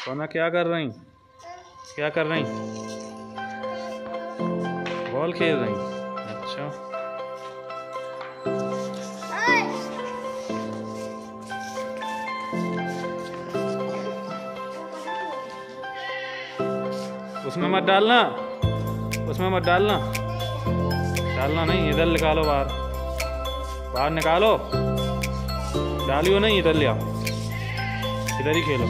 सोना क्या कर रही? क्या कर रही? बॉल खेल रही? अच्छा, उसमें मत डालना, उसमें मत डालना, डालना नहीं। इधर निकालो, बाहर बाहर निकालो, डालियो नहीं, इधर ले आओ, इधर ही खेलो।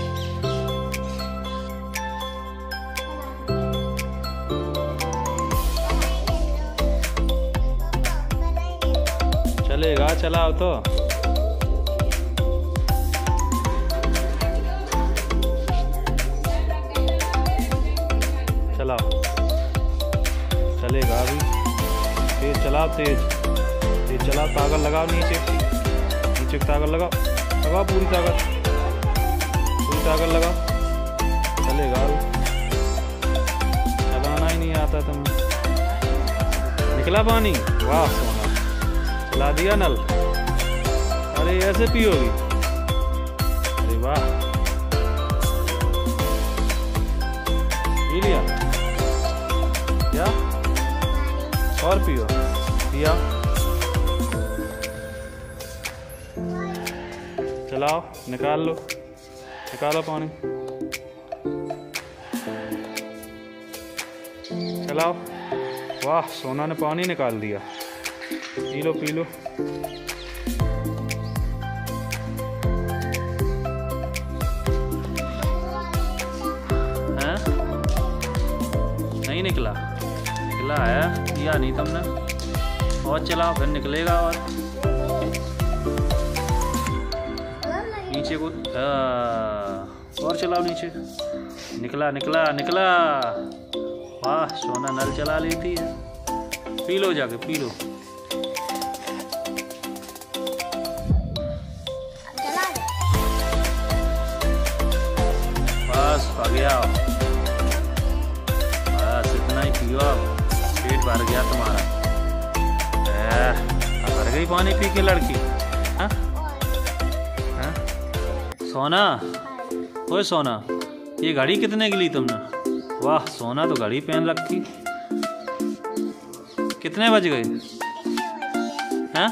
चलेगा, चलाओ तो। चलाओ, चलेगा अभी। तेज चलाओ, तेज तेज चलाओ। ताकत लगाओ, नीचे नीचे ताकत लगाओ, लगाओ पूरी ताकत, पूरी ताकत लगाओ। चलेगा अभी। चलाना ही नहीं आता तुम्हें। निकला पानी? वाह सोना, चला दिया नल। अरे ऐसे पियोगी? अरे वाह, पी लिया क्या? और पियो, पिया। चलाओ, निकाल लो, निकालो पानी, चलाओ। वाह, सोना ने पानी निकाल दिया। पी लो, पी लो। हैं? नहीं निकला? निकला है, किया नहीं तुमने। और चलाओ, फिर निकलेगा। और नीचे को और चलाओ, नीचे। निकला, निकला, निकला। वाह, सोना नल चला लेती है। पी लो, जाके पी लो। बस आ गया, बस इतना ही पियो। अब पेट भर गया तुम्हारा। भर गई पानी पी के लड़की। हाँ हाँ सोना, ओए सोना, ये घड़ी कितने की ली तुमने? वाह सोना, तो घड़ी पहन रखी। कितने बज गए? हैं?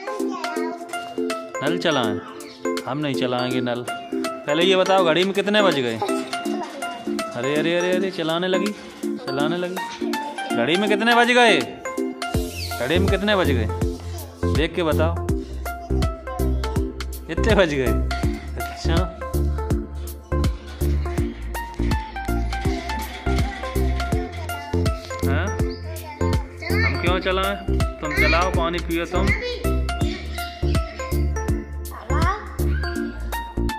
नल चलाएं? हम नहीं चलाएंगे नल। पहले ये बताओ, घड़ी में कितने बज गए? अरे अरे अरे अरे, चलाने लगी, चलाने लगी। घड़ी में कितने बज गए? घड़ी में कितने बज गए? देख के बताओ, कितने बज गए? अच्छा, हाँ? हम क्यों चलाएं? तुम चलाओ, पानी पियो तुम।